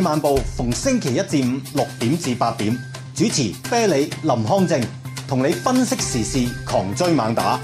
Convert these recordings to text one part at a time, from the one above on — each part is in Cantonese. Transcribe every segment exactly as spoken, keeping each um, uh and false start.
漫步逢星期一至五六點至八點，主持啤梨林康正，同你分析時事，狂追猛打。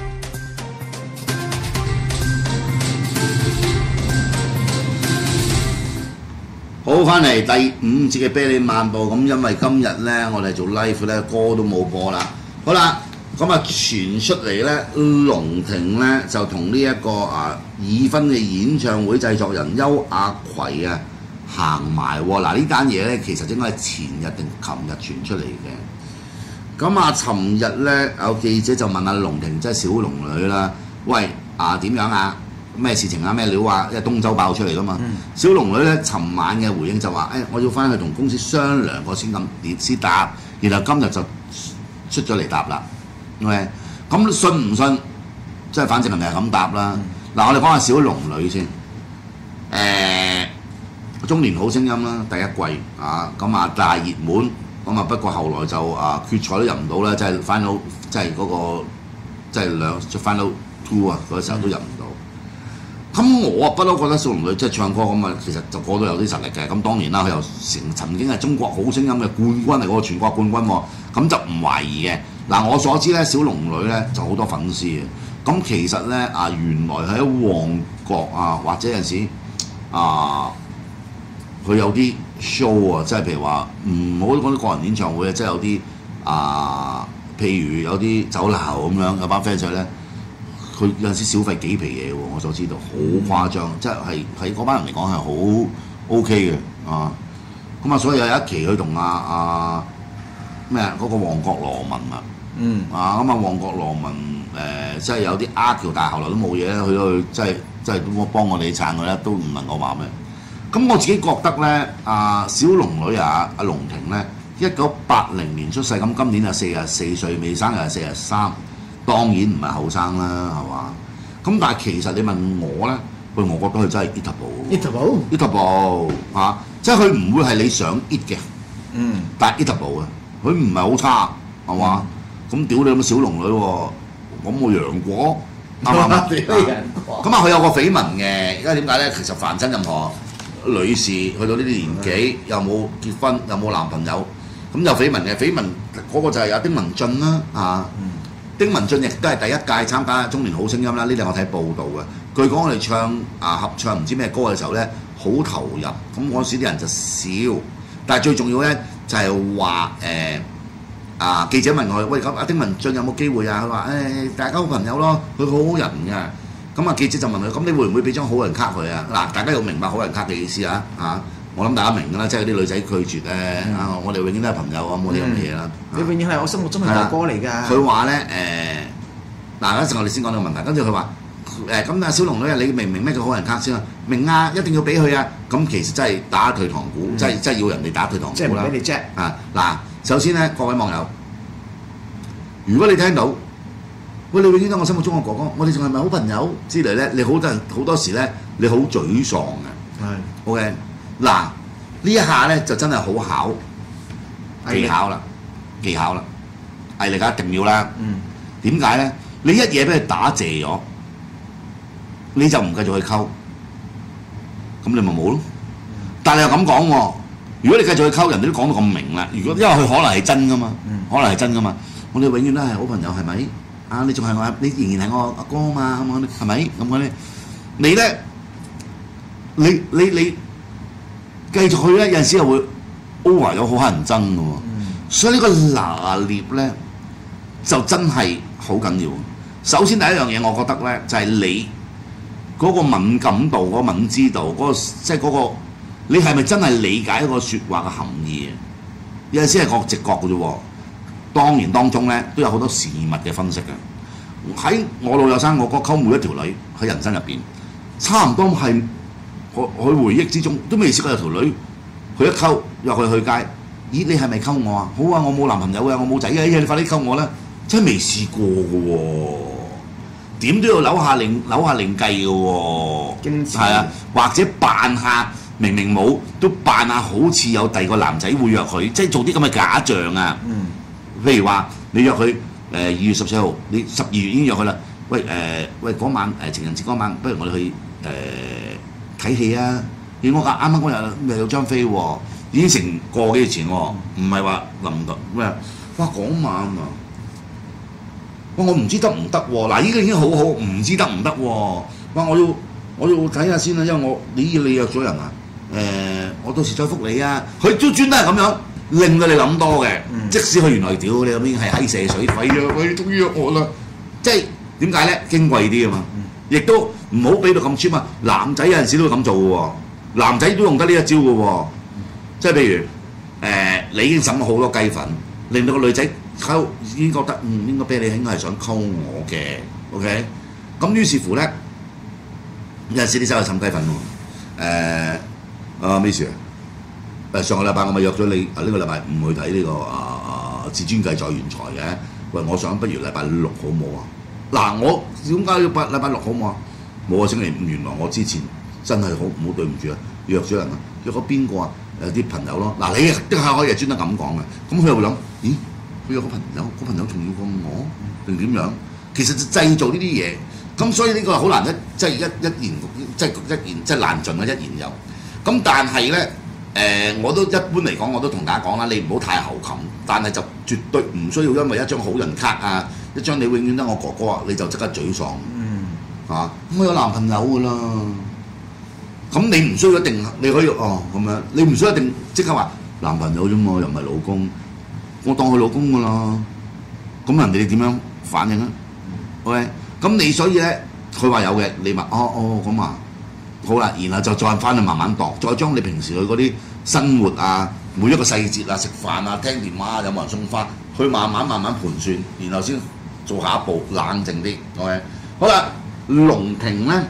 好，翻嚟第五節嘅啤梨漫步，咁因為今日咧我哋做 live 咧歌都冇播啦。好啦，咁啊傳出嚟咧，龍庭咧就同呢一個啊已婚嘅演唱會製作人邱亞葵啊行埋喎。嗱呢單嘢咧其實應該係前日定琴日傳出嚟嘅。咁啊，尋日咧有記者就問阿龍庭，即係小龍女啦，喂啊點樣啊？咩事情啊？咩料啊？因為東周爆出嚟噶嘛。嗯、小龍女咧，尋晚嘅回應就話：誒、哎，我要翻去同公司商量過先咁，先答。然後今日就出咗嚟答啦。OK，咁信唔信？即係反正人哋係咁答啦。嗱、嗯，我哋講下小龍女先。誒、呃，中年好聲音啦，第一季啊，咁啊大熱門。咁啊不過後來就啊決賽都入唔到啦，即係 final，即係嗰個即係兩 final two 啊嗰時候都入唔到。咁我啊不嬲覺得小龍女即係唱歌咁啊，其實就個都有啲實力嘅。咁當然啦，佢又成曾經係中國好聲音嘅冠軍嚟，嗰個全國冠軍喎。咁就唔懷疑嘅。嗱，我所知咧，小龍女咧就好多粉絲嘅。咁其實咧啊，原來喺旺角啊，或者有陣時啊，佢有啲 show 啊，即係譬如話唔好講啲個人演唱會啊，即係有啲啊，譬如有啲酒樓咁樣有班 fans 仔咧。佢有陣時小費幾皮嘢喎，我所知道好誇張，即係喺嗰班人嚟講係好 OK 嘅啊。咁啊，所以有一期佢同阿阿咩啊嗰個旺角羅文啊，嗯啊咁啊旺角羅文誒、呃，即係有啲呃橋，但係後來都冇嘢咧，佢都即係即係都幫我哋撐佢咧，都唔能夠話咩。咁我自己覺得咧，阿小龍女啊，阿龍庭咧，一九八零年出世，咁今年就四十四歲，未生日係四十三。當然唔係後生啦，係嘛？咁但係其實你問我咧，喂，我覺得佢真係 eatable，eatable，eatable 嚇，即係佢唔會係你想 eat 嘅，嗯，但係 eatable 嘅，佢唔係好差，係嘛？咁屌你咁小龍女喎，咁我楊果啱唔啱？咁啊，佢有個緋聞嘅，因為點解咧？其實凡親任何女士去到呢啲年紀，又冇結婚，又冇男朋友，咁有緋聞嘅，緋聞嗰個就係阿丁文俊啦，啊。丁文俊亦都係第一屆參加中年好聲音啦，呢啲我睇報道嘅。據講我哋唱啊合唱唔知咩歌嘅時候咧，好投入。咁嗰時啲人就笑，但係最重要咧就係話誒啊記者問佢：喂，咁阿丁文俊有冇機會啊？佢話誒大家好朋友咯，佢好好人㗎。咁啊記者就問佢：咁你會唔會俾張好人卡佢啊？嗱，大家要明白好人卡嘅意思啊嚇。我諗大家明㗎啦，即係啲女仔拒絕咧，嗯、啊！我哋永遠都係朋友啊，冇啲咁嘅嘢啦。 你永遠係我心目中嘅大哥嚟㗎。 佢話咧誒，嗱嗰陣我哋先講呢個問題，跟住佢話誒咁啊，小龍女啊，你明唔明咩叫好人卡先啊？明啊，一定要俾佢啊！咁其實真係打退堂鼓，嗯、即係即係要人哋打退堂鼓啦。即係唔俾你啫。啊嗱，首先咧，各位網友，如果你聽到喂，你永遠都我心目中嘅哥哥，我哋仲係咪好朋友之類咧？你好多人好多時咧，你好沮喪嘅。係。OK。嗱，呢一下咧就真係好考技巧啦，技巧啦，毅力一定要啦。嗯。點解咧？你一嘢俾佢打謝咗，你就唔繼續去溝，咁你咪冇咯。但係又咁講喎，如果你繼續去溝，人哋都講到咁明啦。如果因為佢可能係真噶嘛，嗯、可能係真噶嘛，我哋永遠都係好朋友，係咪？啊，你仲係我，你仍然係我阿哥啊嘛，咁係咪？咁嗰啲，你咧，你你你。你你繼續去咧，有陣時又會 over 咗，好乞人憎嘅喎。嗯、所以呢個拿捏咧就真係好緊要。首先第一樣嘢，我覺得咧就係、是、你嗰個敏感度、嗰、那個敏知度、嗰、那個即係嗰個你係咪真係理解一個説話嘅含義？有陣時係個直覺嘅啫喎。當然當中咧都有好多事物嘅分析嘅。喺我老友生我哥溝每一條女喺人生入邊，差唔多係。我佢回憶之中都未試過有條女，佢一溝約佢去街，咦你係咪溝我啊？好啊，我冇男朋友嘅，我冇仔嘅，你快啲溝我啦！真係未試過嘅喎，點都要扭下另扭下另計嘅喎，係啊，或者扮下明明冇，都扮下好似有第二個男仔會約佢，即係做啲咁嘅假象啊！嗯，譬如話你約佢誒二月十四號，你十二月已經約佢啦。喂誒、呃、喂嗰晚誒、呃、情人節嗰晚，不如我哋去誒。呃睇戲啊！ 咦我啱啱嗰日咪有張飛喎，已經成個幾月前喎，唔係話臨到咩？哇嗰晚啊！哇！我唔知得唔得喎，嗱依個已經好好，唔知得唔得喎。哇！我要我要睇下先啦，因為我你你約咗人啊，誒、我到時再覆你啊。佢都專登係咁樣令到你諗多嘅， 嗯即使佢原來屌你咁已經係閪射水鬼啊，喂終於約我啦，即係點解咧？矜貴啲啊嘛，亦都唔好俾到咁 cheap 啊。男仔有陣時都會咁做嘅喎，男仔都用得呢一招嘅喎，即係譬如誒、你已經審咗好多雞粉，令到個女仔溝已經覺得嗯應該啤你應該係想溝我嘅 ，OK？咁於是乎咧，有陣時你走去審雞粉喎，誒、啊咩事啊？誒上個禮拜我咪約咗你，啊呢、個禮拜五去睇呢、個啊啊至尊計在原才嘅，喂我想不如禮拜六好冇啊？嗱我點解要拜禮拜六好冇啊？冇啊星期五原來我之前真係好唔好對唔住啊，約咗人啊，約咗邊個啊？有啲朋友咯，嗱你即刻可以係專登咁講嘅，咁佢又會諗，咦佢有個朋友，個朋友重要過我定點樣？其實就製造呢啲嘢，咁所以呢個好難一即係一一言即係一言即係難盡嘅一言有。咁但係咧誒，我都一般嚟講我都同大家講啦，你唔好太猴擒，但係就絕對唔需要因為一張好人卡啊，一張你永遠得我哥哥啊，你就即刻沮喪。 嗯， 啊，我有男朋友㗎啦。咁你唔需要一定，你可以哦咁樣，你唔需要一定即刻話男朋友啫嘛，又唔係老公，我當佢老公㗎啦。咁人哋點樣反應啊 ？OK，咁你所以咧，佢話有嘅，你話哦哦咁啊，好啦，然後就再翻去慢慢度，再將你平時去嗰啲生活啊，每一個細節啊，食飯啊，聽電話啊，有冇人送花，去慢慢慢慢盤算，然後先做下一步，冷靜啲。OK，好啦，龍庭咧。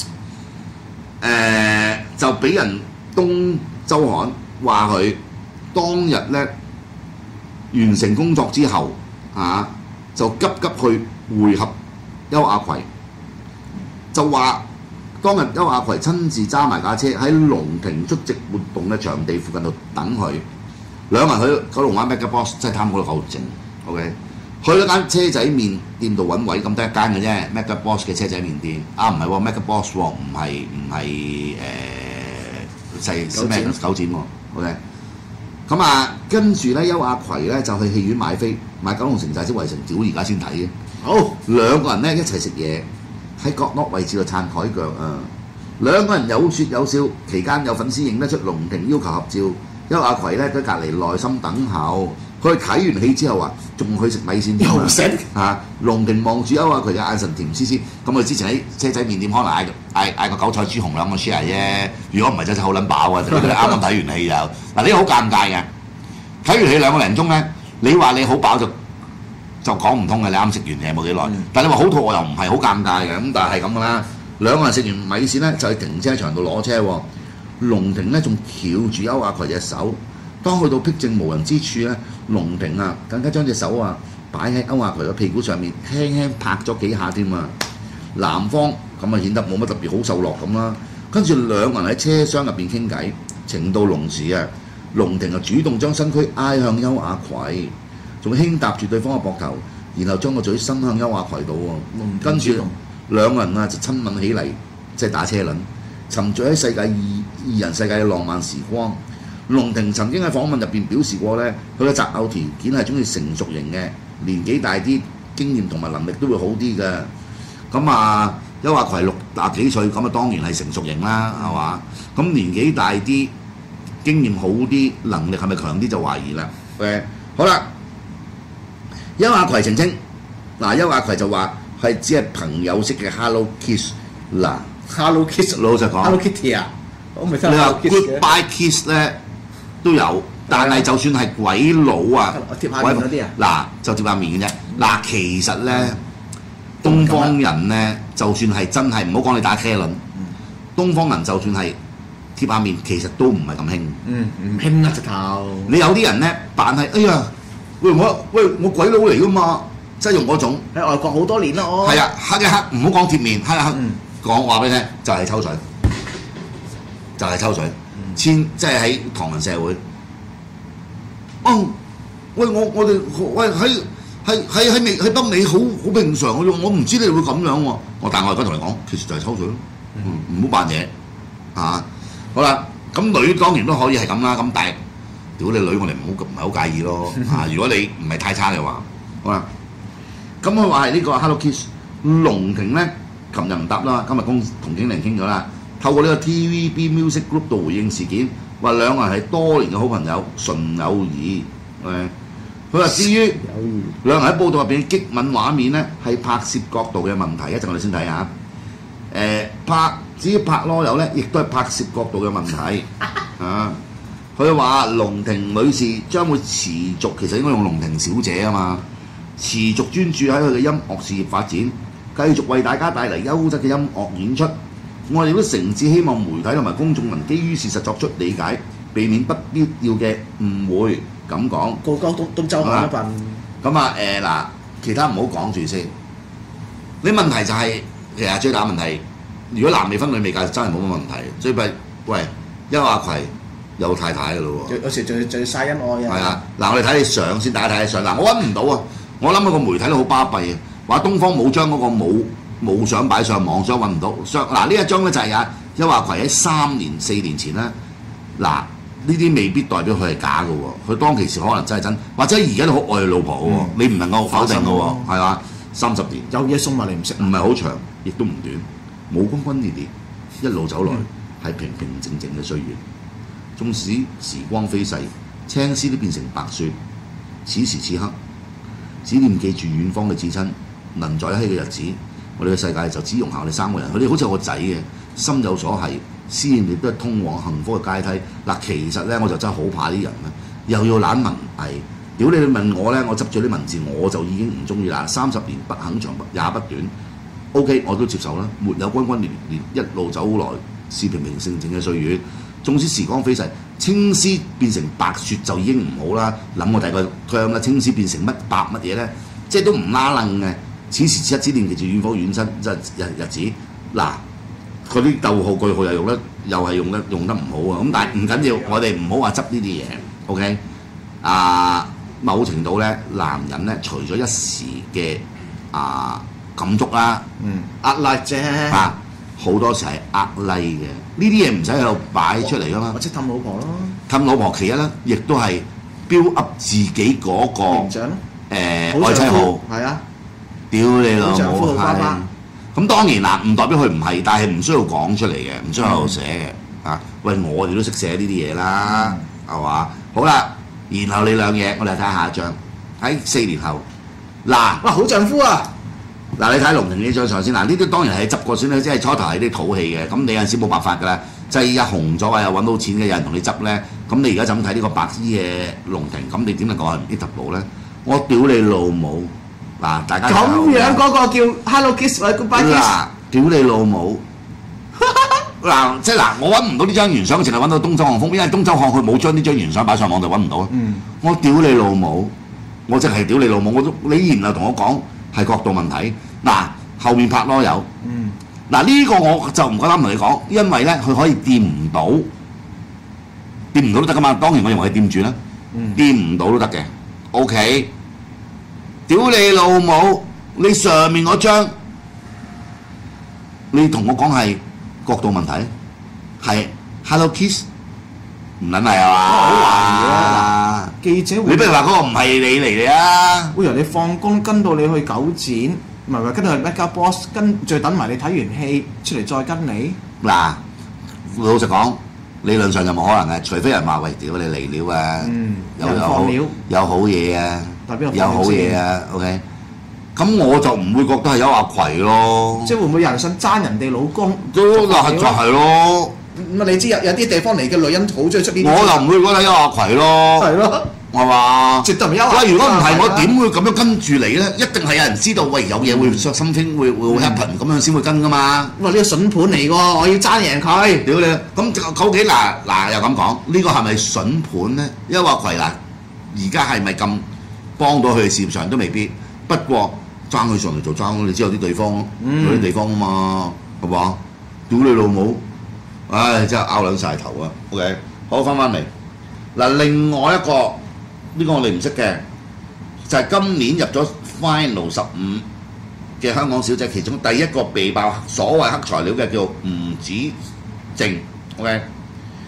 誒、就俾人東周刊話佢當日咧完成工作之後啊，就急急去會合邱亞葵，就話當日邱亞葵親自揸埋架車喺龍庭出席活動嘅場地附近度等佢，兩個人去九龍灣 Mega Boss 真係貪嗰度夠靜 ，OK。去咗間車仔麵店度揾位，咁得一間嘅啫 ，Mega Boss 嘅車仔麵店。啊，唔係喎 ，Mega Boss 喎，唔係唔係誒細咩九展喎 ，OK。咁啊，跟住咧，邱亞葵咧就去戲院買飛，買九龍城寨之圍城，屌而家先睇嘅。好，兩個人咧一齊食嘢，喺角落位置度撐台腳啊！兩個人有説有笑，期間有粉絲影得出龍庭要求合照，邱亞葵咧喺隔離耐心等候。佢睇完戲之後啊，仲去食米線添啊！ 又食嚇，龍庭望住邱亞葵嘅眼神甜絲絲。咁佢之前喺車仔麵店可能嗌嗌嗌個韭菜豬紅兩個 share 啫。如果唔係真係好撚飽啊！佢哋啱啱睇完戲就嗱，呢個好尷尬嘅。睇完戲兩個零鐘咧，你話你好飽就就講唔通嘅。你啱食完嘢冇幾耐， 嗯、 但係你話好肚餓又唔係好尷尬嘅。咁但係咁噶啦，兩個人食完米線咧就去停車場度攞車喎。龍庭咧仲翹住邱亞葵隻手。當去到僻靜無人之處咧，龍庭啊更加將隻手啊擺喺邱亞葵嘅屁股上面，輕輕拍咗幾下添啊！男方咁啊顯得冇乜特別好受落咁啦。跟住兩個人喺車廂入邊傾偈，情到濃時啊，龍庭啊主動將身軀挨向邱亞葵，仲輕搭住對方嘅膊頭，然後將個嘴伸向邱亞葵度喎。跟住兩個人啊就親吻起嚟，即係打車輪，沉醉喺世界二二人世界嘅浪漫時光。龍庭曾經喺訪問入邊表示過咧，佢嘅擇偶條件係中意成熟型嘅，年紀大啲，經驗同埋能力都會好啲嘅。咁啊，邱亞葵六廿幾歲，咁啊當然係成熟型啦，係嘛？咁年紀大啲，經驗好啲，能力係咪強啲就懷疑啦。誒，好啦，邱亞葵澄清，嗱，邱亞葵就話係只係朋友式嘅 Hello Kiss 嗱 Hello Kiss， 老實講 Hello Kitty 啊，我未聽你話 Hello Kiss 嘅。 Goodbye Kiss 咧。都有，但係就算係鬼佬啊， 貼下面嗰啲啊， 嗱就貼下面嘅啫。嗱，其實咧，東方人咧，就算係真係唔好講你打茄輪，東方人就算係貼下面，其實都唔係咁興。 嗯，唔興啊直頭。 你有啲人咧扮係，哎呀，喂我喂我鬼佬嚟噶嘛，即係用嗰種。 喺外國好多年啦，我。 係啊，黑一黑，唔好講貼面，黑一黑，講話俾你聽，就係抽水，就係抽水。千即係喺唐人社會，哦，喂我我哋喂喺喺喺喺美喺北美好好平常嘅啫，我唔知你哋會咁樣喎。我但係我而家同你講，其實就係抽水咯，唔好扮嘢嚇。好好啦，咁女當然都可以係咁啦，咁但係屌你女，我哋唔好唔係好介意咯。啊，如果你唔係太差嘅話，好啦，咁佢話係呢個 Hello Kiss 龍庭咧，琴日唔答啦，今日公同經理傾咗啦。透過呢個 T V B Music Group 度回應事件，話兩個人係多年嘅好朋友，純友誼。誒，佢話至於兩人喺報道入邊嘅激吻畫面咧，係拍攝角度嘅問題，一陣我哋先睇下。誒拍至於拍囉柚咧，亦都係拍攝角度嘅問題。啊，佢話龍庭女士將會持續，其實應該用龍庭小姐啊嘛，持續專注喺佢嘅音樂事業發展，繼續為大家帶嚟優質嘅音樂演出。我哋都誠摯希望媒體同埋公眾能基於事實作出理解，避免不必要嘅誤會。咁講， 個個都都周刊一份。 咁啊誒嗱，其他唔好講住先。你問題就係、是、其實最大問題，如果男未婚女未嫁真係冇乜問題。最弊喂，邱亞葵有太太㗎咯喎。 有時仲要仲要曬恩愛啊。 係啊，嗱我哋睇你相先，大家睇下相。嗱我揾唔到啊，我諗個媒體都好巴閉啊，話東方冇將嗰個冇。冇相擺上網，所以揾唔到。相嗱呢一張咧就係啊，邱亞葵喺三年四年前咧，嗱呢啲未必代表佢係假嘅喎，佢當其時可能真係真，或者而家都好愛佢老婆喎，嗯、你唔能夠否定嘅喎，係嘛？三十年有嘢送埋你唔識， 唔係好長，亦都唔短，冇轟轟烈烈，一路走來係、嗯、平平靜靜嘅歲月。縱使時光飛逝，青絲都變成白雪，此時此刻，只念記住遠方嘅至親，能在一起嘅日子。我哋嘅世界就只容下我哋三個人，佢哋好似有個仔嘅，心有所繫，思念亦都係通往幸福嘅階梯。嗱，其實咧我就真係好怕啲人咧，又要懶文藝，屌你問我咧，我執住啲文字我就已經唔中意啦。三十年不肯長也不短 ，OK 我都接受啦。沒有轟轟烈烈，一路走來是平平靜靜嘅歲月。縱使時光飛逝，青絲變成白雪就已經唔好啦。諗我第個姜啦，青絲變成乜白乜嘢咧，即係都唔拉楞嘅。此時此刻只念記住遠方遠親，即係日日子。嗱，嗰啲逗號句號又用得，又係用得用得唔好啊！咁但係唔緊要，我哋唔好話執呢啲嘢 ，OK？啊，某程度咧，男人咧，除咗一時嘅啊感觸啦， 嗯，呃 like 啫， 啊，好多時係呃 like 嘅。呢啲嘢唔使喺度擺出嚟噶嘛。 或者氹老婆咯， 氹老婆其一咧，亦都係 build up 自己嗰、那個形象咯， 誒愛妻號， 係啊。 屌你老母係！ 咁當然啦，唔代表佢唔係，但係唔需要講出嚟嘅，唔需要喺度寫嘅。嗯、啊，喂，我哋都識寫呢啲嘢啦，係嘛、嗯？好啦，然後你兩嘢，我哋睇下一張。喺四年後，嗱， 哇，好丈夫啊！ 嗱，你睇龍庭呢張相先。嗱，呢啲當然係執過先啦，即係初頭係啲土氣嘅。咁你有陣時冇辦法㗎啦，即係一紅咗啊，又揾到錢嘅，有人同你執咧。咁你而家就咁睇呢個白衣嘅龍庭，咁你點能夠係唔 interval 咧？我屌你老母！嗱，大家咁樣嗰個叫 Hello Kiss 或者 Goodbye Kiss， 嗱，屌你老母！嗱，即係嗱，我揾唔到呢張原相，淨係揾到東周航風，因為東周航佢冇將呢張原相擺上網就揾唔到啊！嗯、我屌你老母！我真係屌你老母！我都你然後同我講係角度問題，嗱後面拍囉柚，嗯、嗱呢個我就唔夠膽同你講，因為咧佢可以掂唔到，掂唔到都得噶嘛。當然我認為係掂住啦，掂唔到都得嘅。OK。屌你老母！你上面嗰張，你同我講係角度問題，係 Hello Kiss， 唔撚係啊嘛？ 好懷疑啊！記者會， 你不如話嗰個唔係你嚟嘅啊！ 會由你放工跟到你去九展，唔係話跟到去 Mega Boss，跟再等埋你睇完戲出嚟再跟你。 嗱，老實講，理論上就冇可能嘅，除非人話喂，屌你嚟料啊！ 嗯， 有有好有好嘢啊！有好嘢啊 ，OK， 咁我就唔會覺得係邱亞葵咯。 即係會唔會有人想爭人哋老公？ 都嗱就係咯。 咁啊，你知有有啲地方嚟嘅女人好中意出呢啲。 我就唔會覺得邱亞葵咯。 係咯， 係嘛？ 絕對唔係邱亞葵。 喂，如果唔係，我點會咁樣跟住你咧？一定係有人知道，喂，有嘢會心傾，會會 happen 咁樣先會跟噶嘛。 哇！呢個筍盤嚟喎，我要爭贏佢。 屌你！咁究竟嗱嗱又咁講，呢個係咪筍盤咧？邱亞葵嗱，而家係咪咁？幫到佢嘅事業上都未必，不過爭佢上嚟做爭，你知有啲地方，嗯、有啲地方啊嘛，係嘛？屌你老母！唉，真係拗兩晒頭啊 ！OK， 好翻翻嚟嗱，另外一個呢、呢個我哋唔識嘅，就係、係、今年入咗 Final 十五嘅香港小姐，其中第一個被爆所謂黑材料嘅叫吳子靜 ，OK。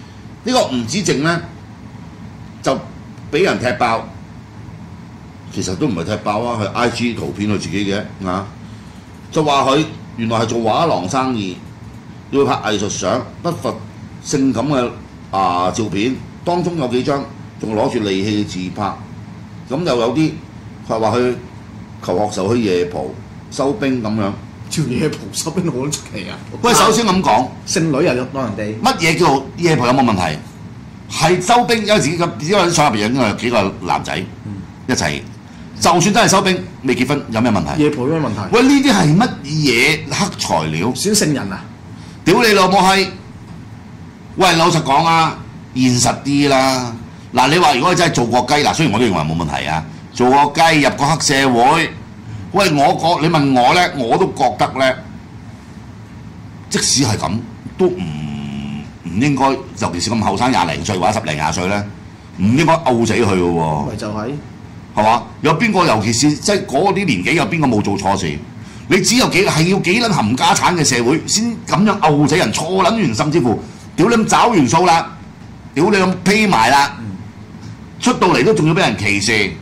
呢個吳子正咧就俾人踢爆，其實都唔係踢爆啊，係 I G 圖片佢自己嘅啊，就話佢原來係做畫廊生意，要拍藝術相，不乏性感嘅啊照片，當中有幾張仲攞住利器自拍，咁又有啲佢話去求學時候去夜蒲收兵咁樣。 條夜蒲收兵好出奇啊！ 喂，首先咁講， 姓女又當人哋乜嘢叫做夜蒲有冇問題？係收兵，有時咁，因為啲相入邊應該有幾個男仔一齊，就算真係收兵，未結婚有咩問題？ 夜蒲有咩問題？ 喂，呢啲係乜嘢黑材料？ 選聖人啊！ 屌你老母閪！喂，老實講啊，現實啲啦。嗱，你話如果真係做過雞，嗱，雖然我都認為冇問題啊，做過雞入過黑社會。喂，我覺你問我咧，我都覺得咧，即使係咁，都唔唔應該，尤其是咁後生廿零歲或者十零廿歲咧，唔應該毆死佢嘅喎。 咪就係係嘛？有邊個尤其是即係嗰啲年紀有邊個冇做錯事？你只有幾係要幾撚冚家產嘅社會先咁樣毆死人，錯撚完，甚至乎屌你咁找完數啦，屌你咁披埋啦，出到嚟都仲要俾人歧視。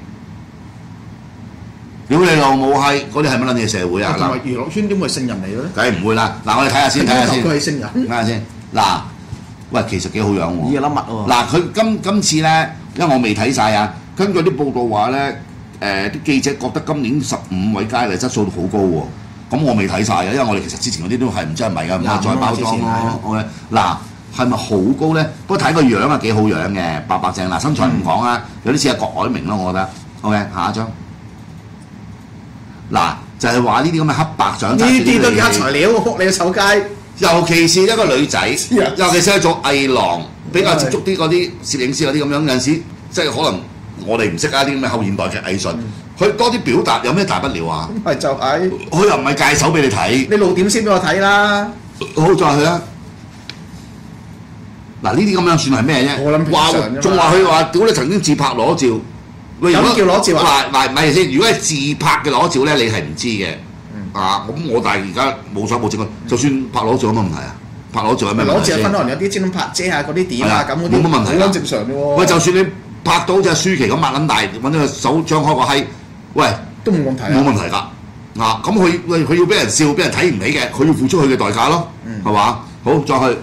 屌你老母閪！嗰啲係乜撚嘢社會啊？ 同埋娛樂圈點會係聖人嚟嘅咧？ 梗係唔會啦！嗱，我哋睇下先，睇下先。 佢係聖人。 睇下先。嗱，喂，其實幾好樣喎。 依個粒物喎。 嗱，佢今今次咧，因為我未睇晒啊。根據啲報道話咧，誒、呃、啲記者覺得今年十五位佳麗質素都好高喎。咁我未睇晒啊，因為我哋其實之前嗰啲都係唔知係咪㗎，唔係再包裝咯。OK， 嗱，係咪好高咧？不過睇個樣啊幾好樣嘅，白白淨嗱，身材唔講啊，有啲似阿郭藹明咯，我覺得。OK， 下一張。嗱，就係話呢啲咁嘅黑白相， 呢啲都叫黑材料，撲你個臭街！ 尤其是一個女仔，尤其是係做藝廊，比較接觸啲嗰啲攝影師嗰啲咁樣，有陣時即係可能我哋唔識啊啲咁嘅後現代嘅藝術，佢多啲表達有咩大不了啊？ 咪就係， 佢又唔係戒手俾你睇， 你露點先俾我睇啦！ 好再去啊！嗱，呢啲咁樣算係咩啫？話仲話佢話屌你曾經自拍攞照。 有啲叫攞照啊！ 嗱嗱，咪先，如果係自拍嘅攞照咧，你係唔知嘅。啊，咁我但係而家冇所冇證據，就算拍攞照有乜問題啊？拍攞照有咩問題？ 攞照分可能有啲專登拍遮下嗰啲點啊咁嗰啲， 冇乜問題， 好正常嘅喎。 喂，就算你拍到隻舒淇咁擘撚大，揾到個手張開個閪，喂， 都冇問題啊！ 冇問題㗎。啊，咁佢喂佢要俾人笑，俾人睇唔起嘅，佢要付出佢嘅代價咯，係嘛？好，再去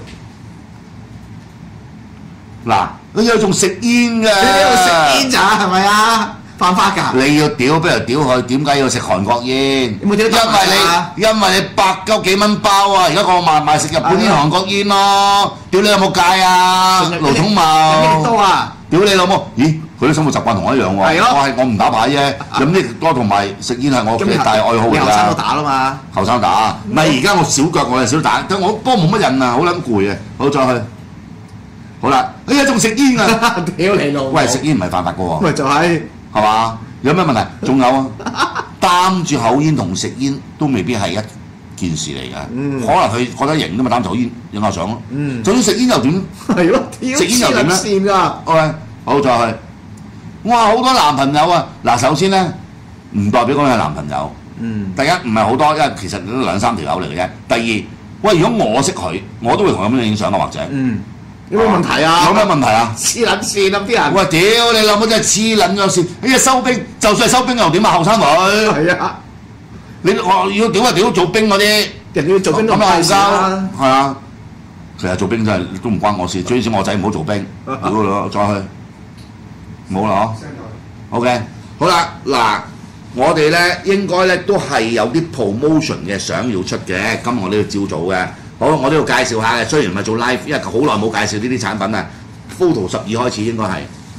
嗱。佢又仲食煙㗎，你喺度食煙咋係咪啊？犯法㗎！ 你要屌不如屌佢，點解要食韓國煙？ 有冇屌得因為你因為你百鳩幾蚊包啊！而家個賣賣食日本煙、韓國煙咯，屌你有冇戒啊？盧寵茂多啊！ 屌你老母！咦，佢啲生活習慣同我一樣喎。係咯，我係我唔打牌啫，飲益多同埋食煙係我嘅大愛好嚟㗎。後生都打啦嘛，後生打，唔係而家我小腳我係少打，但我不過冇乜癮啊，好撚攰啊！好再去。好啦，哎呀，仲食煙啊！屌你老！喂，食煙唔係犯法嘅喎。咪就係，係嘛？有咩問題？仲有啊，擔住口煙同食煙都未必係一件事嚟嘅。嗯、可能佢覺得型都咪擔住口煙影下相咯。嗯。就算食煙又點？係咯，食煙又點咧？線㗎。OK，好再去。哇，好多男朋友啊！嗱，首先咧，唔代表講係男朋友。嗯。第一唔係好多，因為其實都兩三條友嚟嘅啫。第二，喂，如果我識佢，我都會同佢咁樣影相嘅，或者。嗯。有冇問題啊？有咩問題啊？黐撚線啊！啲人喂，屌你老母真係黐撚咗線！哎呀，收兵就算係收兵又點啊？後生女係啊！你我要屌啊屌做兵嗰啲，人要做兵都唔後生係啊！其實做兵真係都唔關我事，最少我仔唔好做兵。屌你，再去冇啦嗬。OK， 好啦，嗱，我哋咧應該咧都係有啲 promotion 嘅相要出嘅，今日我哋要照做嘅。好，我都要介紹下嘅，雖然唔係做 live， 因為好耐冇介紹呢啲產品啊。Photo 十二開始應該係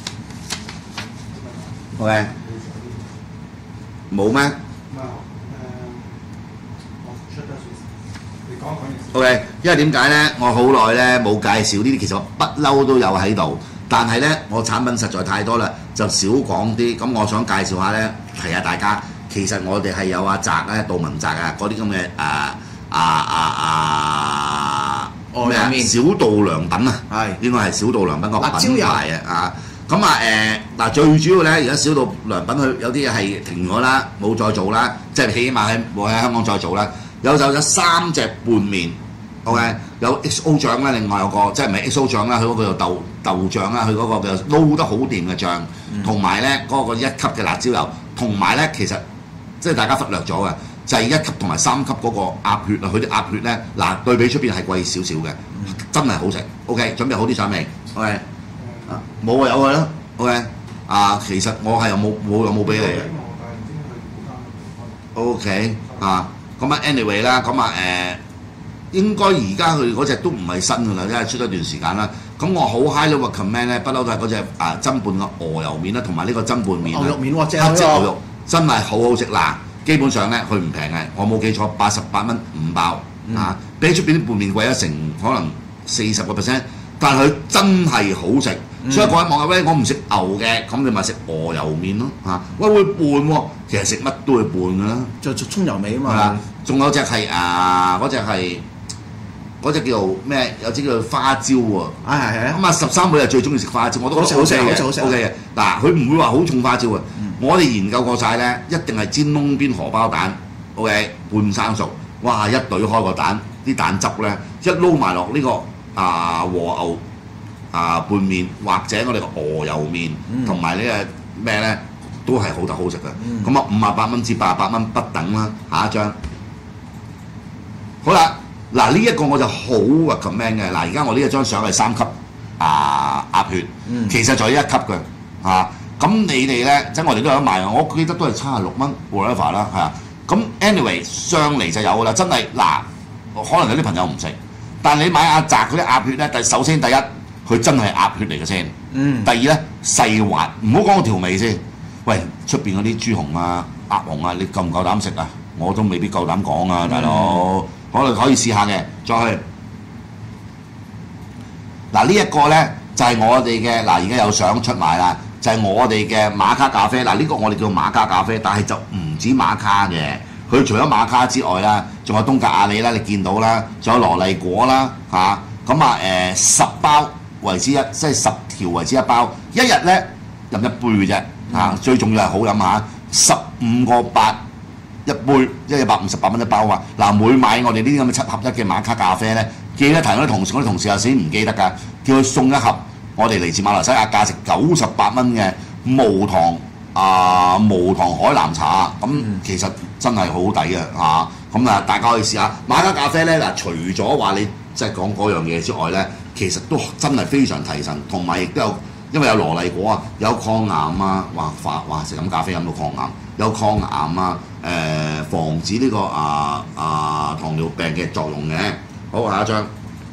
，OK， 冇咩？OK， 因為點解咧？我好耐咧冇介紹呢啲，其實我不嬲都有喺度，但係咧我產品實在太多啦，就少講啲。咁我想介紹下咧，提下大家，其實我哋係有阿澤咧，杜文澤啊，嗰啲咁嘅誒。啊啊啊！咩啊？小道良品啊，係應該係小道良品個品牌啊！啊咁啊誒嗱，最主要咧，而家小道良品佢有啲嘢係停咗啦，冇再做啦，即係起碼喺冇喺香港再做啦。有就有三隻拌麵 OK， 有 X O 醬啦，另外有個即係唔係 X O 醬啦，佢嗰個有豆豆醬啦，佢嗰個嘅撈得好掂嘅醬，同埋咧嗰個一級嘅辣椒油，同埋咧其實即係大家忽略咗嘅，就係、是、一級同埋三級嗰個鴨血啊，佢啲鴨血咧嗱對比出邊係貴少少嘅，真係好食。OK， 準備好啲上未 ？OK， 啊冇啊有佢啦。OK， 啊其實我係有冇冇有冇俾你嘅 ？OK， 啊咁啊 anyway 啦，咁啊誒。應該而家佢嗰隻都唔係新㗎啦，因為出咗一段時間啦。咁我好 highly recommend 咧，不嬲都係嗰隻啊蒸拌嘅鵝油面啦，同埋呢個蒸拌麵。 牛肉面喎，正黑椒牛肉真係好好食嗱。基本上咧，佢唔平嘅，我冇記錯，八十八蚊五包、嗯、啊，比出邊啲拌麵貴咗成可能四十個 percent， 但係佢真係好食。嗯、所以各位網友咧，我唔食牛嘅，咁你咪食鵝油面咯嚇。喂、啊，會拌喎，其實食乜都會拌㗎啦。 就葱油味啊嘛。 仲有隻係啊，嗰隻係。嗰隻叫做咩？有隻叫做花椒喎。 係係係。 咁啊，十三妹係最中意食花椒，我都覺得好食嘅。好食 O K 嘅。嗱，佢唔會話好重花椒啊。嗯、我哋研究過晒咧，一定係煎窿邊荷包蛋 ，O K， 半生熟。哇！一懟開個蛋，啲蛋汁咧一撈埋落呢個啊和牛啊拌麵，或者我哋個鵝油面，同埋、嗯、呢個咩咧，都係好得好食嘅。咁啊、嗯，五啊八蚊至八啊八蚊不等啦。下一張。好啦。嗱呢一個我就好 recommend 嘅。嗱而家我呢一張相係三級啊鴨血，嗯、其實就係一級嘅嚇。咁、啊、你哋咧，即係我哋都有得賣啊。我記得都係七十六蚊 whatever 啦，係啊。咁 anyway 上嚟就有啦，真係嗱，可能有啲朋友唔食，但你買阿澤嗰啲鴨血咧，第首先第一佢真係鴨血嚟嘅先，嗯、第二咧細滑，唔好講個調味先。喂，出邊嗰啲豬紅啊、鴨紅啊，你夠唔夠膽食啊？我都未必夠膽講啊，大佬。嗯可能可以試下嘅，再去嗱呢一個咧就係、是、我哋嘅嗱，而家有相出埋啦，就係、是、我哋嘅馬卡咖啡嗱，呢、這個我哋叫馬卡咖啡，但係就唔止馬卡嘅，佢除咗馬卡之外啦，仲有東格亞里啦，你見到啦，仲有羅麗果啦嚇，咁啊誒十包為之一，即係十條為之一包，一日咧飲一杯嘅啫嚇，嗯、最重要係好飲嚇，十五個八。一杯一百五十八蚊一包啊！嗱，每買我哋呢啲咁嘅七合一嘅馬卡咖啡咧，記得提我啲同事，我啲同事有時唔記得㗎，叫佢送一盒我哋嚟自馬來西亞價值九十八蚊嘅無糖啊、呃、無糖海南茶，咁其實真係好抵嘅嚇。咁啊，大家可以試下馬卡咖啡咧嗱，除咗話你即係講嗰樣嘢之外咧，其實都真係非常提神，同埋亦都有因為有羅麗果啊，有抗癌啊，哇化哇食飲咖啡飲到抗癌，有抗癌啊。誒、呃、防止呢、這個啊啊糖尿病嘅作用嘅。好，下一張。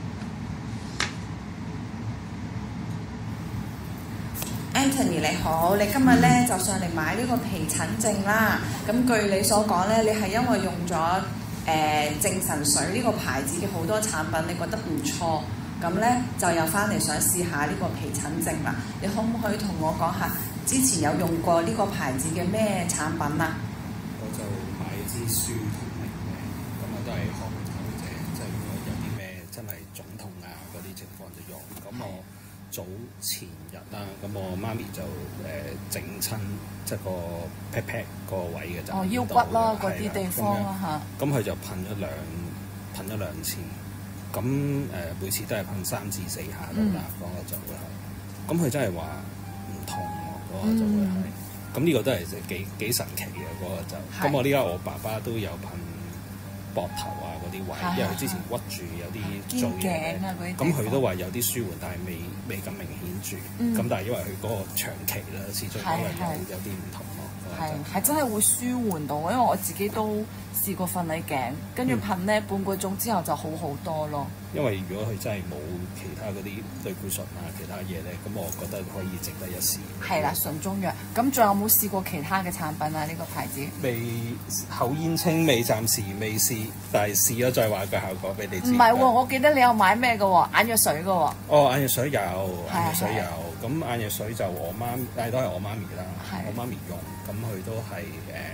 Anthony 你好，你今日咧就上嚟買呢個皮疹症啦。咁據你所講咧，你係因為用咗誒正神水呢個牌子嘅好多產品，你覺得唔錯，咁咧就又翻嚟想試下呢個皮疹症啦。你可唔可以同我講下之前有用過呢個牌子嘅咩產品啊？ 就買支舒痛靈嘅，咁啊都係學頭啫，即係如果有啲咩真係腫痛啊嗰啲情況就用。咁我早前日啦，咁我媽咪就誒整親即係個 pat pat 個位嘅就哦腰骨啦嗰啲地方啦嚇。咁佢就噴咗兩噴咗兩次，咁誒、呃、每次都係噴三至四下到啦，嗰、嗯、個就會係。咁佢真係話唔痛喎，嗰、那個就會係。嗯咁呢個都係幾幾神奇嘅嗰、那個就，咁是我呢家我爸爸都有噴膊頭啊嗰啲位，的因為佢之前屈住有啲做嘢嘅，咁佢都話有啲舒緩，但係未未咁明顯住，咁、嗯、但係因為佢嗰個長期啦，始終可能有有啲唔同咯。 係係真係會舒緩到，因為我自己都試過瞓喺頸，跟住噴咧、嗯、半個鐘之後就好好多咯。 因為如果佢真係冇其他嗰啲類固醇啊，其他嘢咧，咁我覺得可以值得一試。 係啦，純中藥。咁仲有冇試過其他嘅產品啊？呢、呢個牌子未口煙清未，暫時未試，但係試咗再話個效果俾你知。 唔係喎，我記得你有買咩嘅喎？眼藥水嘅喎。 哦，眼藥水有，眼藥水有。咁眼藥水就我媽，但係都係我媽咪啦。係。我媽咪用，咁佢都係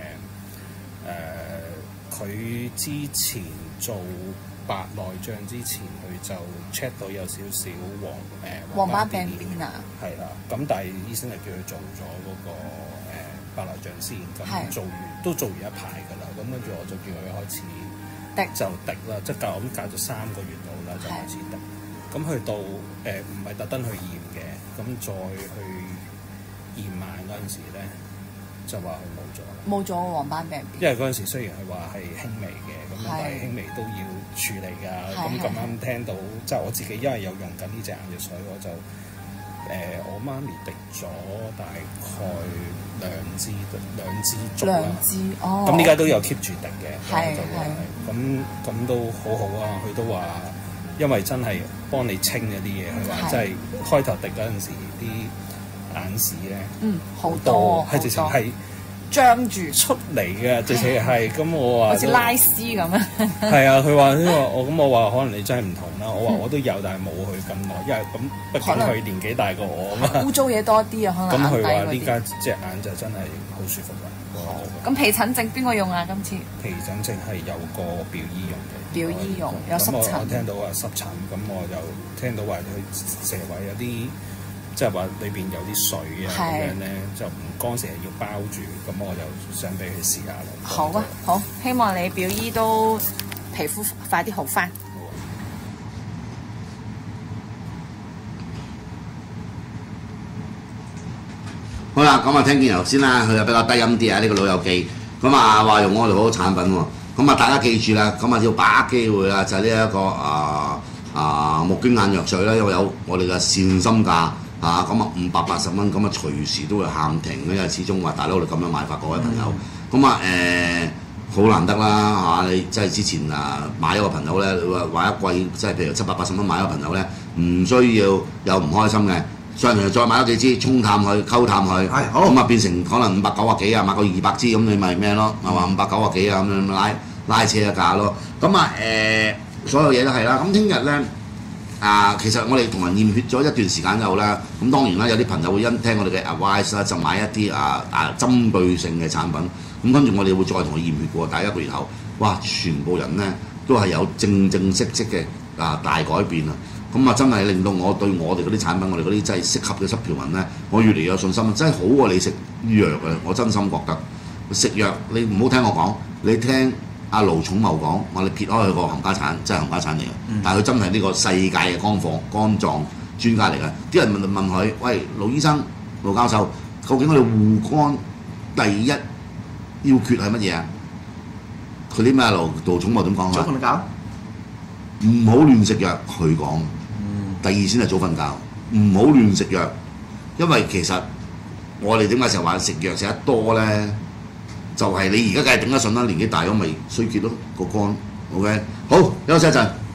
誒誒，佢、呃、之前做白內障之前，佢就 check 到有少少黃誒黃斑病變啊。係啦，咁但係醫生係叫佢做咗嗰、那個、呃、白內障先，咁做完都做完一排㗎啦。咁跟住我就叫佢開始滴就滴啦，即係隔咁隔咗三個月度啦，就開始滴。咁去到誒唔係特登去驗嘅，咁再去驗埋嗰陣時咧，就話佢冇咗啦。 冇咗黃斑病變。 因為嗰陣時雖然係話係輕微嘅，咁但係輕微都要處理㗎。咁咁啱聽到，即係我自己因為有用緊呢隻眼藥水，我就誒、呃、我媽咪滴咗大概兩支兩支足啦。 兩支哦。 咁呢家都有 keep 住滴嘅， 係就係咁咁都好好啊！佢都話，因為真係幫你清嗰啲嘢，佢話真係開頭滴嗰陣時啲眼屎咧， 嗯，好多， 係直情係張住出嚟嘅，直情係咁我話好似拉絲咁啊！ 係啊，佢話因為我咁我話可能你真係唔同啦，我話我都有，但係冇佢咁耐，因為咁畢竟佢年紀大過我啊嘛。 污糟嘢多啲啊，可能。 咁佢話呢家隻眼就真係好舒服啦。 咁皮疹症邊個用啊？今次皮疹症係有個表醫用嘅。 表醫用有濕疹。 咁我我聽到話濕疹，咁我又聽到話佢成日話有啲。即係話裏邊有啲水啊咁樣咧，就唔乾，成日要包住，咁我就想俾佢試下咯。 好啊，好，希望你表姨都皮膚快啲好翻。 好啦，咁啊聽見頭先啦，佢又比較低音啲啊，呢、這個老友記，咁啊話用我哋好多產品喎，咁啊大家記住啦，咁啊要把握機會啦，就係呢一個啊啊木經眼藥水啦，因為有我哋嘅善心價。啊，咁啊五百八十蚊，咁啊隨時都會喊停嘅，因為始終話大佬你咁樣買法，各位朋友，咁啊誒好難得啦嚇！你即係之前啊買咗個朋友咧，你話買一季，即係譬如七百八十蚊買咗個朋友咧，唔需要有唔開心嘅，上嚟再買多幾支沖淡佢、溝淡佢，咁啊變成可能五百九啊幾啊，買個二百支咁你咪咩咯？係嘛五百九啊幾啊咁樣拉拉車嘅價咯，咁啊誒所有嘢都係啦，咁聽日咧。啊，其實我哋同人驗血咗一段時間之後啦，咁當然啦，有啲朋友會因聽我哋嘅 advice 啦，就買一啲啊啊針對性嘅產品，咁跟住我哋會再同佢驗血過，但係一個月後，哇，全部人咧都係有正正式式嘅啊大改變啊！咁啊真係令到我對我哋嗰啲產品，我哋嗰啲真係適合嘅濕條紋咧，我越嚟越有信心，真係好過你食藥啊！我真心覺得食藥你唔好聽我講，你聽。阿盧寵茂講，我哋撇開佢個冚家產，真係冚家產嚟嘅。嗯、但係佢真係呢個世界嘅肝臟肝臟專家嚟嘅。啲人問問佢：喂，盧醫生、盧教授，究竟我哋護肝第一要訣係乜嘢啊？佢啲咩盧盧寵茂點講啊？ 早瞓覺， 唔好亂食藥。佢講。嗯、第二先係早瞓覺，唔好亂食藥，因為其實我哋點解成日話食藥食得多咧？就係你而家梗係頂得順啦，年紀大咗咪衰竭咯個肝。OK，好休息一陣。